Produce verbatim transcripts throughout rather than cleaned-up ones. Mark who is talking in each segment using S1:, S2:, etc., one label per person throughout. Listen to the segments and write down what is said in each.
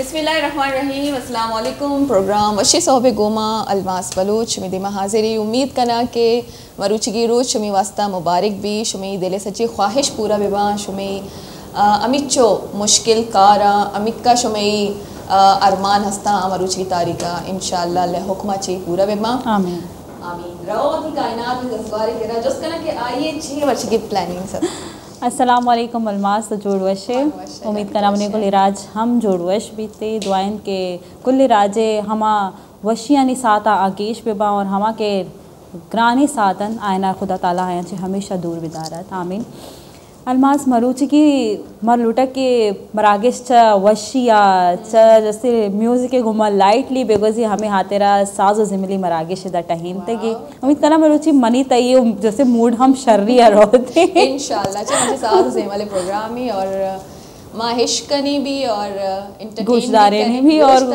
S1: बिस्मिल्लाहिर्रहमानिर्रहीम, अस्सलाम वालेकुम। प्रोग्राम वशी सोहबे गोमा अलमास बलूच मिदिमा हाजिरी उम्मीद करना के मरुचिगी रोज शुमी वास्ता मुबारक भी शुमी दिले सच्ची ख्वाहिश पूरा बिबा शुमी अमिचो मुश्किल कारा अमिक्का शुमी अरमान हस्ता मरुचिगी तारीका इंशाअल्लाह ले हुक्मा ची पूरा बिबा
S2: आमीन
S1: आमीन। रहो की कायनात में जज्बारे के रहा जस करना के आइए छी वर्ष की प्लानिंग सब।
S2: अस्सलाम वालेकुम अलमास तो जोड़वशे उम्मीद करा हमने कुल राज हम जोड़वश बीते दुआइन के कुल राजे हमा वशियानी साता आकेश बेबा और हमा के ग्रानी सातन आयना खुदा ताला आया चे हमेशा दूर बिदारत आमीन। अलमास मरुची की मर लुटक के मरागिश च वशिया च जैसे म्यूज़िक के घुमा लाइटली बेगोजी हमें हाथेरा साजो जिमली मरागिश दा टहीन तगी उम्मीद करना मरुची मनी तय जैसे मूड हम शर्रिया रोते
S1: इंशाल्लाह चे मुझे साजो जिम वाले प्रोग्राम ही और माहिशकनी भी और
S2: गोशदारे ने भी और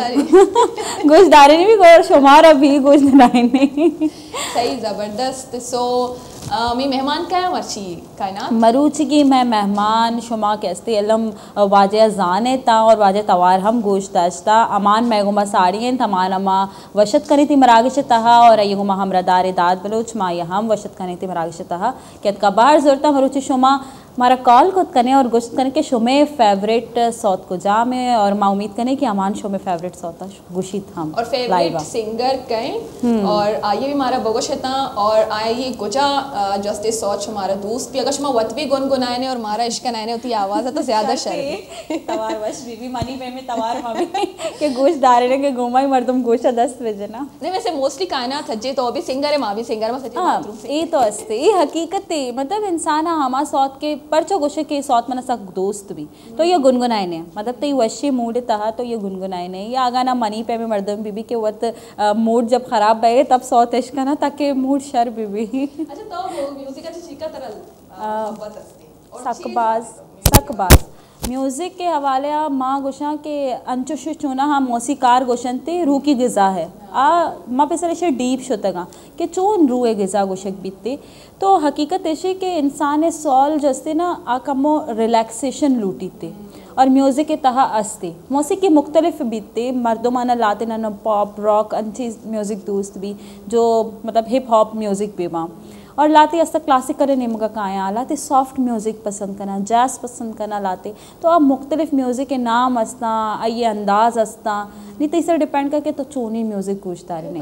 S2: गोशदारे ने भी और शुमारा भी गोशदारे ने
S1: सही ज़बरदस्त। सो मी मेहमान क्या है मर्ची कायनात
S2: मरुची की मैं मेहमान शुमा कैस्ते अलम वाजे जाने ता और वाजे तवार हम गोश दाश्ता अमान मैगुमा साड़ियन तमान अमा वशत करी थी मरागिश तहा और अयुमा हम रदारे दाद बलोच मा या हम वशत करी थी मरागिश तहा कहत का बाहर जोरता मरुची शुमा हमारा कॉल खुद करने और गोश्त करने के शो में फेवरेट सौत को जा में और मैं उम्मीद करने कि अमान शो में फेवरेट सौता गुशी हम
S1: और फेवरेट सिंगर कहें और आइए भी हमारा बगोशता और आइए गुजा जस्ते सोच हमारा दोस्त भी अगर वत भी गुनगुनाए ने और हमारा इश्क नायने होती आवाज़ है तो ज़्यादा शर्म
S2: तवार वश बीबी मनी पे में तवार मम्मी के गोश्त दारे ने के घुमा ही मर्दम गोश्त दस बजे ना
S1: नहीं वैसे मोस्टली कायनात थजे तो अभी सिंगर है माँ भी सिंगर में सच्ची
S2: बाथरूम से ये तो अस्ते ये हकीकत है मतलब इंसान हमा सौत के परचो गोशे के सौत मन सक दोस्त भी तो ये गुनगुनाए ने मतलब तो ये वशी मूड तहा तो ये गुनगुनाए ने या आगा ना मनी पे में मर्दम बीबी के वत मूड जब खराब गए तब सौत इश्क ना ताकि मूड शर बीबी
S1: अच्छा तो वो म्यूजिक का चीका तरल बहुत अस्ते
S2: सकबाज सकबाज म्यूज़िक के हवाले आ माँ गोशा के अंचुश चुना हाँ मौसीकार गोशन ते रूह की ग़िज़ा है आ माँ पे सर ऐसे डीप शोतगा कि चोन रूह ग़िज़ा गोशक बीतते तो हकीकत ऐसे कि इंसान सॉल जस्ते ना आ कमो रिलैक्सेशन लूटी थे और म्यूज़िक के तहा अस्ते मौसीकी मुख्तलिफ बीतते मर्दमाना लाते ना पॉप रॉक अच्छी म्यूज़िक दोस्त भी जो मतलब हिप हॉप म्यूज़िक भी वहाँ और लाते अस्ता क्लासिकल नेमका काया लाते सॉफ्ट म्यूज़िक पसंद करना जैज़ पसंद करना लाते तो अब मुख्तलिफ म्यूज़िक के नाम अस्ता ये अंदाज़ अस्ता नहीं तो इस डिपेंड करके तो चोनी म्यूज़िक गूंजता रहे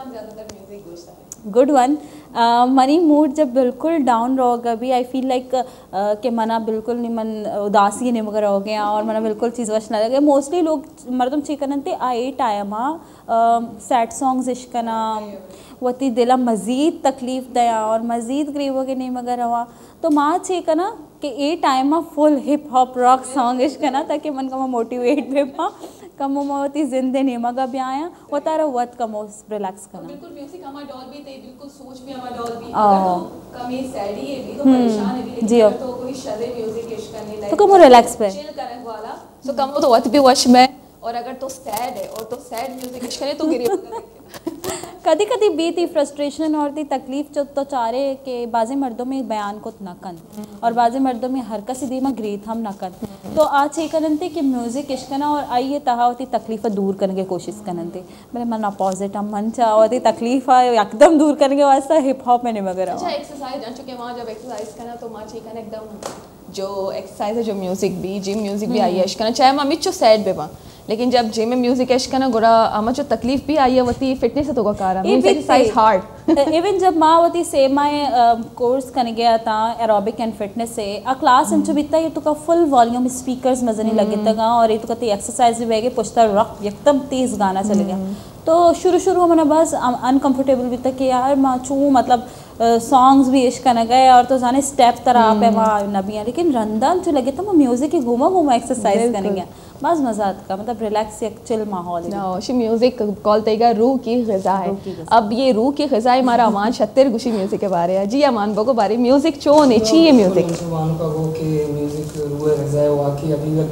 S2: गुड वन मनी मूड जब बिल्कुल डाउन रहोगा भी आई फील लाइक कि मना बिल्कुल नहीं मन उदासी नहीं मगर हो गया और मना बिल्कुल चीज़ वश ना लगे मोस्टली लोग मरदम चिकन ते आई टाइम सैड सॉन्ग्स इश्कना वती दिला मज़ीद तकलीफ़ दया और मज़ीद गरीबों के नहीं मगर रवा तो माँ छे कना कि ए टाइम में full hip hop rock song इश करना ताकि मन का मोटिवेट पे पा कमो मोती जिंदे नहीं मगा भी आया वो तारा वत कमो रिलैक्स करना
S1: बिल्कुल म्यूजिक हमारा डॉल भी थे बिल्कुल सोच भी हमारा डॉल भी अगर तो कमी सैडी है भी तो परेशान है भी लेकिन तो कोई शर्रे म्यूजिक इश करने लायक
S2: तो कमो रिलैक्स पे
S1: चिल करने वाला सो कमो तो वत भी वश में और अगर तो सैड है और तो सैड म्यूजिक इश करे तो गिरी
S2: कदी कदी बीती फ्रस्ट्रेशन और दी तकलीफ जो तो चारे के बाज़ी मर्दों में बयान को नकन और बाज़ी मर्दों में हर कसी दी में ग्रीत हम नकन तो आज ये करनते कि म्यूज़िक इश्कना और आइए तहा होती तकलीफ़ दूर करने की कोशिश करनते मेरे मन अपोजिट हम मन चाह होती तकलीफ़ एकदम दूर करने के वास्ते हिप हॉप में नहीं मगर
S1: अच्छा एक्सरसाइज जान चुके वहाँ जब एक्सरसाइज करना तो माँ चिकन एकदम जो एक्सरसाइज है जो म्यूज़िक भी जिम म्यूज़िक भी आई है इश्कना चाहे मम्मी चो सैड बेबा लेकिन जब जिम में म्यूजिक एश करना गुड़ा अमा जो तकलीफ भी आई है वती फिटनेस तो का कारण एक्सरसाइज हार्ड
S2: इवन जब माँ वती से मैं कोर्स करने गया था एरोबिक एंड फिटनेस से आ क्लास अंचो बीता ये तो का फुल वॉल्यूम स्पीकर्स मजनी लगे तगा और ये तो कहते एक्सरसाइज भी बेगे पुछता रॉक एकदम तेज गाना चल गया तो शुरू शुरू में बस अनकंफर्टेबल भी तक कि यार माँ चूँ मतलब सॉन्ग्स भी इश्क न गए और तो जाने स्टेप तरह आप है वहाँ नबियाँ लेकिन रंदान जो लगे तो मैं म्यूजिक ही घूमा घूमा एक्सरसाइज करेंगे बस मजा का मतलब रिलैक्स एक चिल माहौल
S1: है म्यूजिक कॉल तेगा रूह की ग़िज़ा है अब ये रूह की ग़िज़ा है हमारा अमान छत्तीर गुशी म्यूजिक के बारे है जी अमान बो को बारे म्यूजिक चो ने चाहिए म्यूजिक
S3: अमान का वो कि म्यूजिक रूह ग़िज़ा है वाकई अभी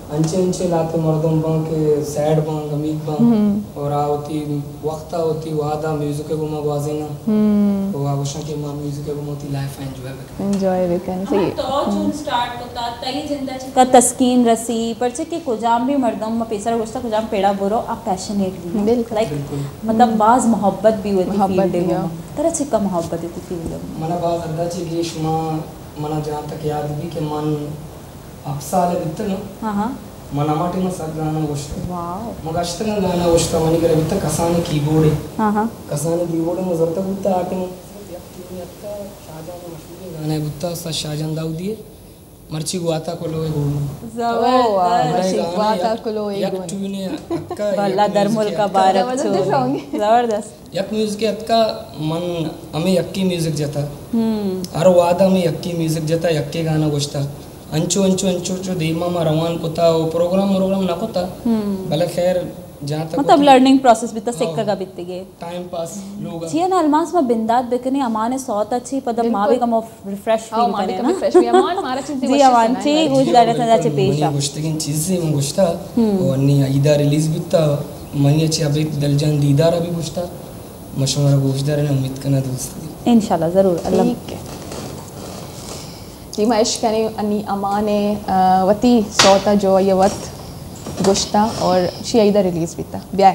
S3: अंचे अंचे लाते मर्दम बं के सैड बं गमीत बं और आवती वक्ता होती वादा म्यूजिक को म गवाजेना तो आवश्यक के म म्यूजिक को मोती लाइफ एंजॉय करते
S1: एंजॉय भी करने सही
S2: तो जून स्टार्ट होता तई जिंदा का तस्कीन रसी परचे के कुजाम भी मर्दम म पेसर गोश्ता कुजाम पेड़ा बोरो आप पैशनेटली
S1: बिल्कुल
S2: लाइक मतलब बाज मोहब्बत भी होती
S1: मोहब्बत
S2: फील्ड
S1: भी
S2: में तरह से का मोहब्बत होती फील्ड में
S3: मना बाज अद्दा ची गिश मा मना जहाँ तक याद भी के मन अफसाले बित्तनो
S2: हाँ हाँ
S3: मन अमाटी में सब गाना वोश्ता
S2: वाओ
S3: मग अष्टंग गाना वोश्ता मनी करे बित्त कसाने कीबोर्ड
S2: हाँ हाँ
S3: कसाने कीबोर्ड में जरता बुत्ता आके में यत्ता शाहजहां में मशहूर गाना है बुत्ता सा शाहजहां दाऊदी मर्ची गुआता को लोए गोनू
S2: जबरदस्त
S1: मर्ची गुआता को लोए
S3: एक टूने अक्का
S2: भला दरमुल का बारक छो जबरदस्त
S3: यक म्यूजिक अक्का मन हमें यक्की म्यूजिक जता
S2: हम्म
S3: हर वादा में यक्की म्यूजिक जता यक्के गाना गोश्ता अंचो अंचो अंचो अंचो दीमा मा रवान कोता वो प्रोग्राम प्रोग्राम ना कोता भले खैर जहाँ तक
S2: मतलब लर्निंग प्रोसेस भी तो सिक्का का बित्ते गए
S3: टाइम पास लोग
S2: जी ना अलमास में बिंदात बिकने अमाने सौत अच्छी पदम मावे का मो रिफ्रेश
S1: हाँ
S2: फील
S1: मामी
S2: करे
S1: कभी
S2: ना
S1: फ्रेश भी अमान मारा चीज़
S2: जी अमान ची कुछ दारे तना चे पेशा
S3: गुश्तगिन चीज़ें मैं गुश्ता और नी ईदा रिलीज बिता मनी अच्छी अभी दलजन दीदार अभी गुश्ता मशवरा गुश्तार ने उम्मीद करना दोस्त
S2: इंशाल्लाह ज़रूर अल्लाह
S1: ठीक है जी महेश कने अन्नी अमाने वती सौता जो ये वक्त गुश्ता और शियाईदा रिलीज बिता ब्याह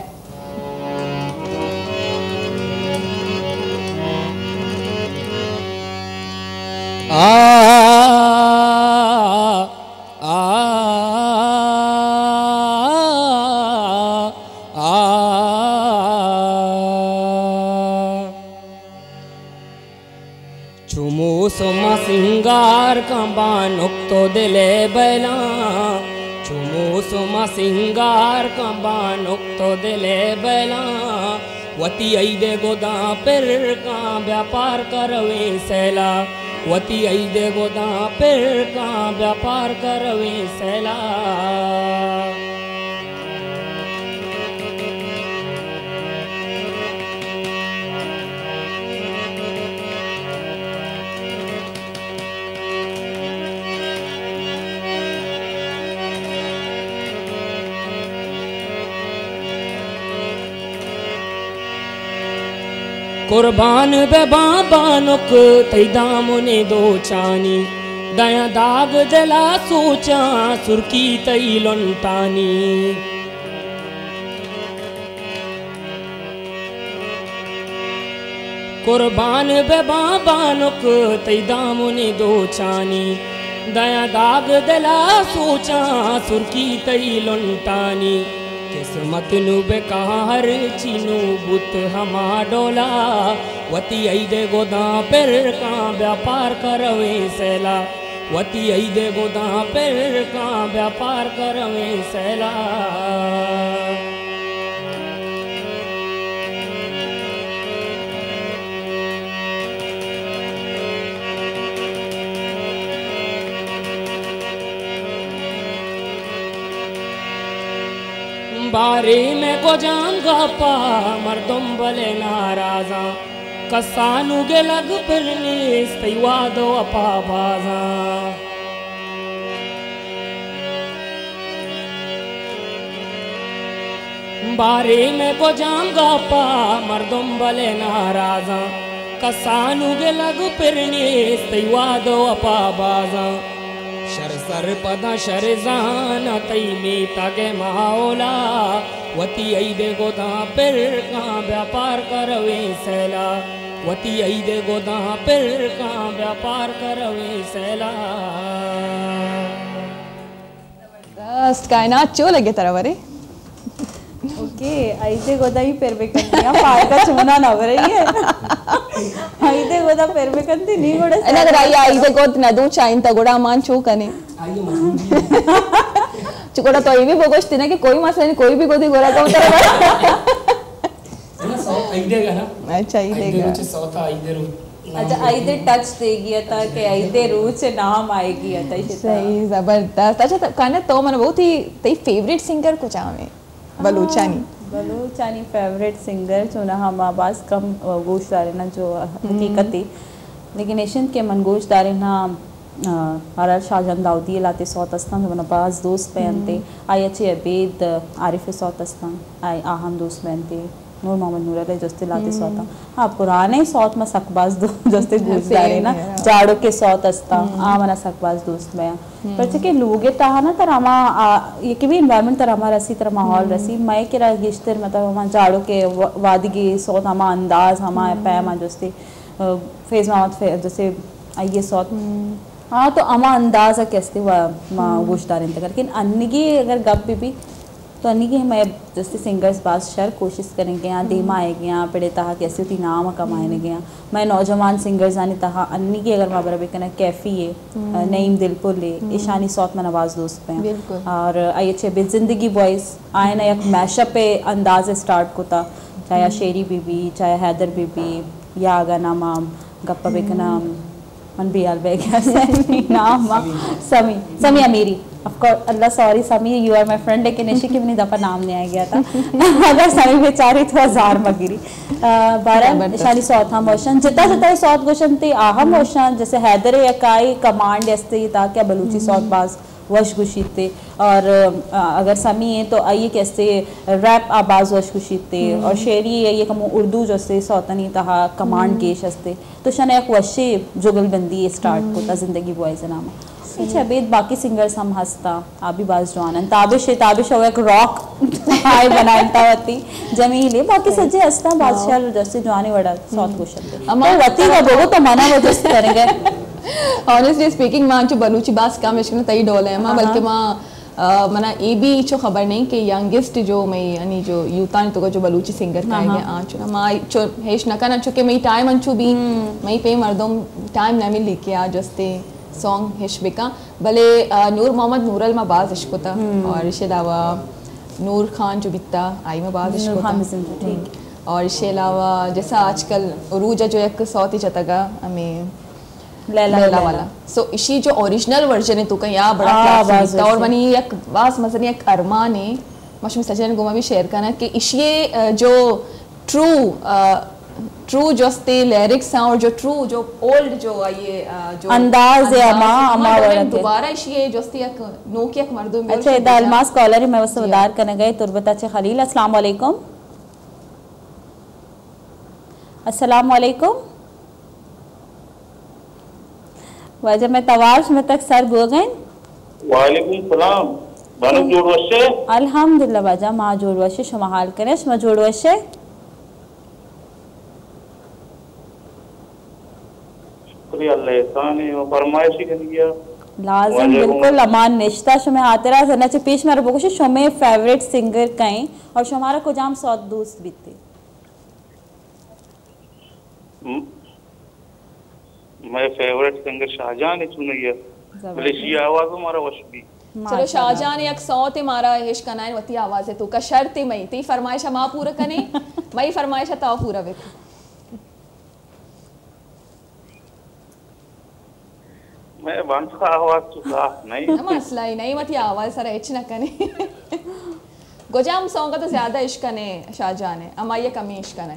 S3: आ आ आ चुमू सोमा सिंगार कंबान उक्तो दिले बैला चुमू सोमा सिंगार कंबान उक्तो दिले बैला वती ऐदे गोदा पर का व्यापार करवे सैला वती ऐदे गोदा पर का व्यापार करवे सैला कुर्बान बे बाबानुक तैदा मुने दो चानी दया दाग जला सोचा सुरकी तई लुंटानी कुर्बान बे बाबानुक तैदा मुने दो चानी दया दाग जला सोचा सुरकी तई लुंटानी किस्मत नु बेकार चीनू बुत हमा डोला वती ऐदे गोदा पर का व्यापार करवे सैला वती ऐदे गोदा पर का व्यापार करवे सैला बारे में को जाऊंगा पा मर्दम भले नाराजा कसानु के लग फिरने तैवा दो अपा बाजा बारे में को जाऊंगा पा मर्दम भले नाराजा कसानु के लग फिरने तैवा दो अपा बाजा शर सर पदा शरजान तई में तगे माओला वती ऐदे गोदा पर का व्यापार करवे सैला वती ऐदे गोदा पर का व्यापार करवे सैला
S1: जबरदस्त कायनात चो लगे तरवरे
S2: ओके ऐदे गोदा ही पेर बेकंती या पार का चुना ना रही है ऐदे गोदा पेर बेकंती नहीं गोड़े
S1: अना कराई ऐदे गोद ना दो चाइन ता गोड़ा मान चो कने चुकोड़ा तो ये भी बोगोस्ती ना कि कोई मसला नहीं कोई भी गोदी गोरा का उतर
S3: ना सौ ऐदे का ना
S1: अच्छा ऐदे का
S3: ऐदे सौ था ऐदे रू
S2: अच्छा ऐदे टच देगी था कि ऐदे रूट से नाम आएगी था
S1: सही जबरदस्त अच्छा काने तो मन बहुत ही तेरी फेवरेट सिंगर को चाहे बलूचानी
S2: बलूचानी फेवरेट सिंगर जो ना हम आवाज़ कम गोश दारे ना जो हकीकती लेकिन एशियन के मन गोश दारे ना हर शाहजान दाऊदी लाते सौत अस्तान जो नबाज दोस्त पहनते आई अच्छे अबेद आरिफ सौत अस्तान आई आहम दोस्त पहनते नूर मोहम्मद नूर अली जस्ते लाते सौता हाँ पुराने सौत में सकबाज दो जस्ते गुजदारे ना जाड़ो के सौत अस्ता आ मना सकबाज दोस्त में पर चके लोगे ताहा ना तर हमा ये कि भी एनवायरनमेंट तर हमारा रसी तर माहौल रसी मैं के रा गिश्तर मतलब हमा जाड़ो के वादी के सौत हमा अंदाज हमा पैमा जस्ते फेज मामत जैसे आइए सौत हाँ तो अमा अंदाज है कैसे वह गुजदार इंतजार लेकिन अन्य की अगर गप भी भी तो अन्य की मैं जैसे सिंगर्स बास शर कोशिश करेंगे यहाँ देमा आएगी यहाँ पढ़े तहा कैसे होती नाम कमाने गया मैं नौजवान सिंगर्स आने तहा अन्य की अगर मैं बराबर कहना कैफ़ी है नईम दिलपुर ले ईशानी सौत में नवाज दोस्त पे और आई अच्छे बे जिंदगी बॉयज़ आए ना एक मैशअप पे अंदाज स्टार्ट को था चाहे शेरी बीबी चाहे हैदर बीबी या आगा नाम गप्पा बेकना मन भी आल बे नाम समी समी अमीरी of course Allah sorry Sami you are my friend लेकिन इसी की भी दफ़ा नाम नहीं आ गया था अगर समी बेचारी तो हजार मगिरी बारह शाली सौत हम मोशन जितना जितना सौत गोशन थे आहम मोशन जैसे हैदर यकाई कमांड ऐसे था क्या बलूची सौत बाज वश गुशीत थे और अगर समी है तो आइए कैसे रैप आबाज वश गुशीत थे और शेरी है ये कम उर्दू जैसे सौतनी तहा कमांड गेश हस्ते तो शन एक वशे जुगलबंदी स्टार्ट होता जिंदगी बॉयज़ नाम अच्छा बेद बाकी सिंगर्स हम हंसता आबी बाज जवानन ताबिश है ताबिश हो एक रॉक हाई बनाता वती जमील है बाकी सज्जे हंसता बादशाह जैसे जवानी वड़ा सौत क्वेश्चन थे अमर वती का बोलो तो मना वो जस्ट करेंगे
S1: ऑनेस्टली स्पीकिंग मां जो बलूची बास काम इसमें तई डोल है मां बल्कि मां मना ये भी चो खबर नहीं कि यंगेस्ट जो मैं यानी जो यूतान तो जो बलूची सिंगर का है आ चुना मां चो हेश नका ना चुके मैं टाइम अंचु भी मैं पे मर्दों टाइम ना मिल लेके आ जस्ते सॉन्ग हिश बिका भले नूर मोहम्मद नूरल में बाज इश्क होता और इसके अलावा नूर खान जो बिकता आई में बाज इश्क होता और इसके अलावा जैसा आजकल रूजा जो एक सौती चतगा हमें लैला लैला वाला सो so, इसी जो ओरिजिनल वर्जन है तो का यहाँ बड़ा क्लास और मनी एक वास मसनी एक अरमान है मशहूर सचिन गुमा भी शेयर करना कि इसी जो ट्रू ट्रू जो स्टे लिरिक्स हैं और जो ट्रू जो ओल्ड जो ये जो
S2: अंदाज है अमा अमा वाला
S1: दोबारा इसी जो स्टे एक नोकी एक मर्दों में
S2: अच्छा इधर अलमास कॉलर में वैसे उदार करने गए तुरबत अच्छे खलील अस्सलाम वालेकुम अस्सलाम वालेकुम वजह में तवाश में तक सर गो गए
S4: वालेकुम सलाम बानु जोड़वशे
S2: अल्हम्दुलिल्लाह वजह मां जोड़वशे शुमा हाल करे शुमा जोड़वशे
S4: शुक्रिया अल्लाह एहसान है फरमाइश कर दिया
S2: लाजम बिल्कुल अमान निश्ता शुमे आतेरा सना चे पेश मार बोकुश शुमे फेवरेट सिंगर कहीं और शुमारा को जाम सौत दोस्त भी थे
S4: मैं फेवरेट सिंगर शाहजहां ने चुनी है मलेशिया आवाज हमारा वश भी
S1: चलो शाहजहां ने एक सौत मारा हिश कनाइन वती आवाज है तो का शर्त है मई ती फरमाइश मां पूरा कने मई फरमाइश ता पूरा वे
S4: मैं वंश का आवाज चुका नहीं
S1: ना मसला ही नहीं मती आवाज सर एच ना कने गोजाम सॉन्ग का तो ज्यादा इश्क ने शाहजहां ने अमा ये कमी इश्क ने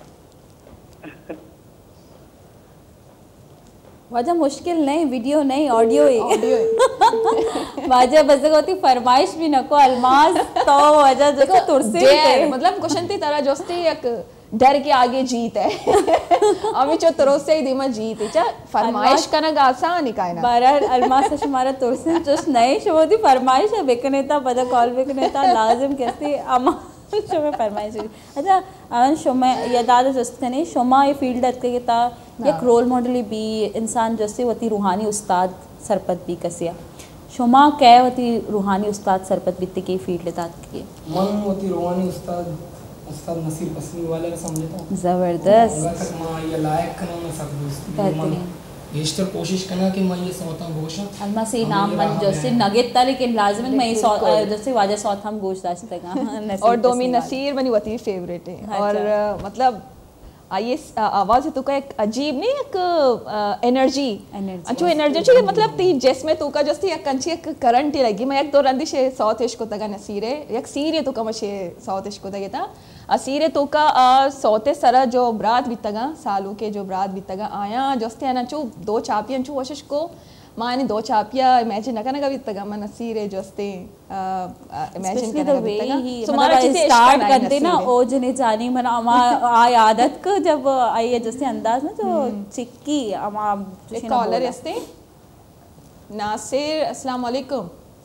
S2: वजह मुश्किल नहीं वीडियो नहीं ऑडियो ही
S1: ऑडियो
S2: वजह बस होती फरमाइश भी नको अलमास तो वजह देखो तुरसे
S1: मतलब क्वेश्चन ती तरह जोस्ती एक डर के आगे जीत है अभी जो तुरसे ही दिमा जीत है चा फरमाइश करना आसान ही कायना
S2: बारह अलमास से हमारा तुरसे जस्ट नहीं शोधी फरमाइश है बेकनेता बदा कॉल बेकनेता लाजिम कैसे अमा शो में फरमाइश अच्छा अन शो में या दादा जस्ते नहीं शोमा ये फील्ड के ता एक रोल मॉडल भी इंसान जैसे वती रूहानी उस्ताद सरपत भी कसिया शोमा कै वती रूहानी उस्ताद सरपत बित्ते की फील्ड तात की
S5: मन वती रूहानी उस्ताद उस्ताद नसीर पसंद वाले का समझता
S2: जबरदस्त
S5: मां ये लायक करना ना सब मन बेशतर कोशिश करना कि मैं ये सोता गोशा
S2: अलमा से नाम मन जैसे नगेत था लेकिन लाजम मैं जैसे वाजा सौत हम गोश्त दाश्त का
S1: और दोमी नसीर बनी वती फेवरेट है और मतलब आइए आवाज़ है तो का एक अजीब नहीं एक एनर्जी अच्छो एनर्जी चाहिए मतलब ती जिसमें तो का जस्ती एक कंची एक करंट ही लगी मैं एक दो रंदी से साउथ इश्क को तगा नसीरे एक सीरे तो का मशे साउथ इश्क को तगे था असीरे तो का सौते सरा जो ब्रात भी तगा सालों के जो ब्रात भी तगा आया जस्ते है ना चो दो चापियन चो वशिश को मां ने दो चापिया इमेजिन नका नका वित्तगा मन नसीरे जोस्ते इमेजिन
S2: स्पेशली
S1: करना
S2: द वे
S1: वित्तगा
S2: ही
S1: सो मारा
S2: मतलब
S1: चीज़
S2: स्टार्ट करते ना ओ जने जानी मन अमा आय आदत को जब आई जैसे अंदाज ना जो चिक्की अमा
S1: एक कॉलर यस्ते नासिर अस्सलाम वालेकुम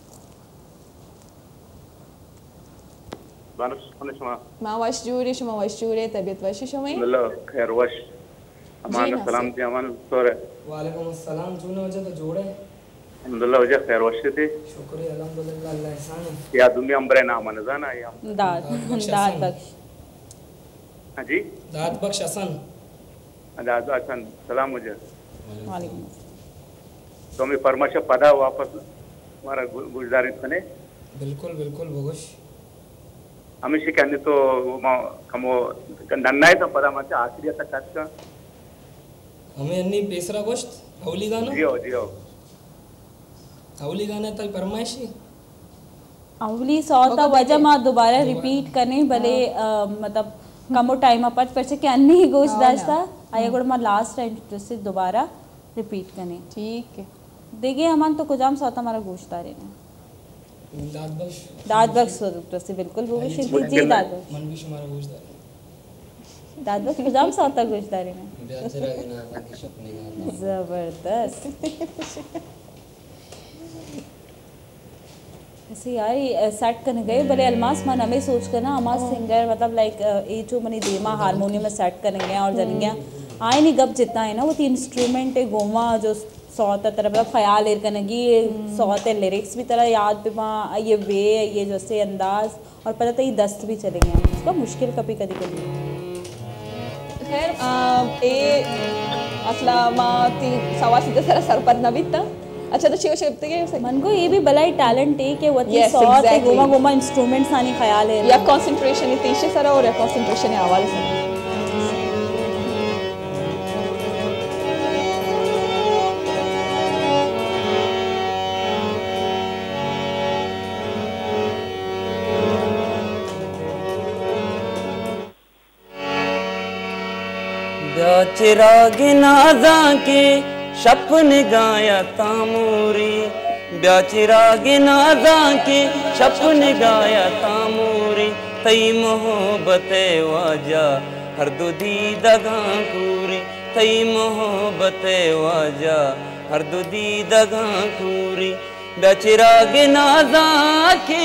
S4: बानस कोने शमा
S1: मां वश जूरे शुमा वश जूरे तबीयत वश शुमा
S4: अल्लाह खैर वश अमान सलाम थी अमान सोरे
S5: वालेकुम अस्सलाम जूने वजह तो जोड़े
S4: अल्हम्दुलिल्लाह वजह खैर वश थे
S5: शुक्रिया अल्हम्दुलिल्लाह अल्लाह एहसान है
S4: या दुनिया अंबरे नाम नजाना या
S2: दाद दाद बख्श
S4: हां जी
S5: दाद बख्श हसन
S4: दाद हसन सलाम मुझे
S2: वालेकुम
S4: तो मैं फरमाशा पदा वापस हमारा गुजारी कने
S5: बिल्कुल बिल्कुल बगुश
S4: हमेशा कहने तो कमो नन्ना है तो पदा मत आखिरी तक का
S5: हमें अन्नी बेसरा गोश्त अवली गाना
S4: जियो जियो
S5: अवली गाना तई फरमाइशी
S2: अवली सौता वजह मां दोबारा रिपीट करने भले मतलब कमो टाइम अपट पर से कि अन्नी ही गोश्त दाश्ता आया गुड़ मां लास्ट टाइम जैसे दोबारा रिपीट करने
S1: ठीक है
S2: देखिए हम तो कुजाम सौता हमारा गोश्त आ रहे हैं
S5: दाद बख्श
S2: दाद बख्श तो से बिल्कुल वो जी दाद बख्श
S5: मन भी हमारा गोश्त है
S2: दाद बख्श कुजाम सौता गोश्त आ रहे हैं
S3: बेचरा के नाम की सपने
S2: जबरदस्त ऐसे यार ये सेट करने गए भले अलमास मन हमें सोच कर ना अमास सिंगर मतलब लाइक ये जो मनी देमा हारमोनियम में सेट करेंगे और जानेंगे आए नहीं गप जितना है ना वो तीन इंस्ट्रूमेंट है गोवा जो सौत तरह मतलब ख्याल एर करने की सौत लिरिक्स भी तरह याद पे वहाँ ये वे ये जैसे अंदाज और पता तो ये दस्त भी चलेंगे उसका मुश्किल कभी कभी कभी
S1: खैर ए असला मां ती सवा सीधे सारा सरपद नबिता अच्छा तो शिव शिवते के
S2: मन को ये भी बलाई टैलेंट है कि वो
S1: Yes,
S2: सौत
S1: exactly.
S2: गोमा गोमा इंस्ट्रूमेंट्स आनी ख्याल है
S1: या कंसंट्रेशन है तीसरे सारा और या कंसंट्रेशन है आवाज से
S6: चिराग नाजा के शपन गाया तामूरी ब्याचिराग नाजा के शपन गाया तामूरी तई मोहब्बत वाजा हर दुदी दगा पूरी तई मोहब्बत वाजा हर दुदी दगा पूरी ब्याचिराग नाजा के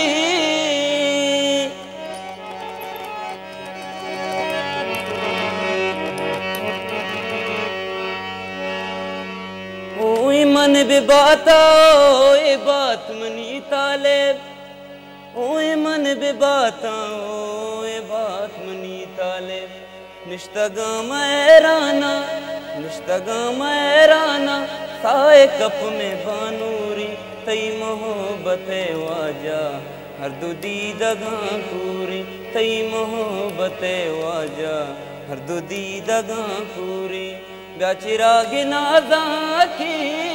S6: मन बे बाता ओए बात मनी ताले ओए मन बे बाता ओए बात मनी ताले निश्तगा मैराना निश्तगा मैराना साए कप में बानूरी तई मोहब्बत वाजा हर दुदी दगा पूरी तई मोहब्बत वाजा हर दुदी दगा पूरी ब्याचिराग नाजा की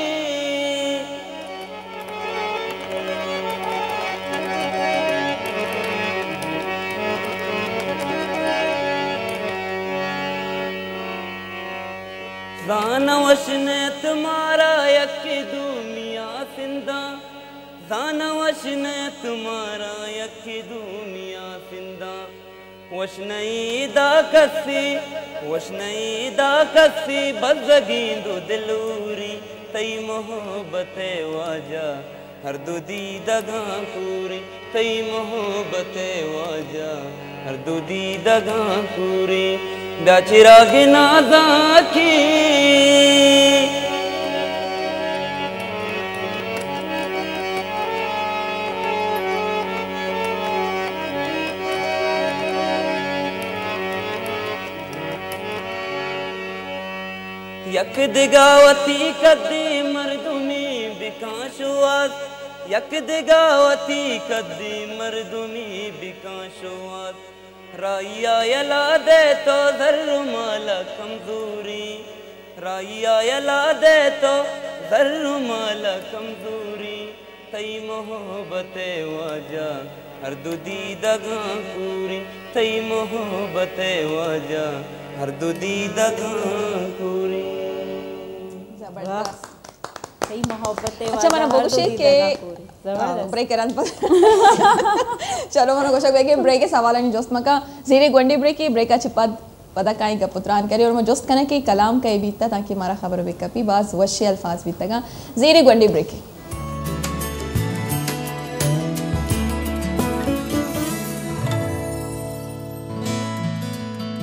S6: जानवश ने तुम्हारा यकी दुनिया सिंदा जानवश ने तुम्हारा यकी दुनिया सिंदा वश नहीं दा कसी वश नहीं दा कसी बज़गींदो दिलूरी तई मोहब्बत वाजा हर दुदी दगा पूरी तई मोहब्बत वाजा हर दुदी दगा पूरी ब्याचिराग नाजा की यक दिगावती कद्दी मर्दुमी बिकाशुआस यक दिगावती कद्दी मर्दुमी बिकाशुआस राइया यला दे तो जर्र माला कमजोरी राइया यला दे तो जर्र माला कमजोरी तई मोहब्बत वाजा हर दुदी दगा पूरी तई मोहब्बत वाजा हर दुदी दगा पूरी
S1: जबरदस्त
S2: सही मोहब्बतें
S1: अच्छा मैंने बोलूँ के ब्रेक करन पर चलो मैंने गोशक बेके ब्रेक के सवाल नहीं जोस्त मका जीरे गोंडी ब्रेक की ब्रेक का छिपा पता काई का पुत्रान करे और मैं जोस्त कने के कलाम का बीतता ताकि हमारा खबर बेकपी बाज वशी अल्फाज बीतगा जीरे गोंडी ब्रेक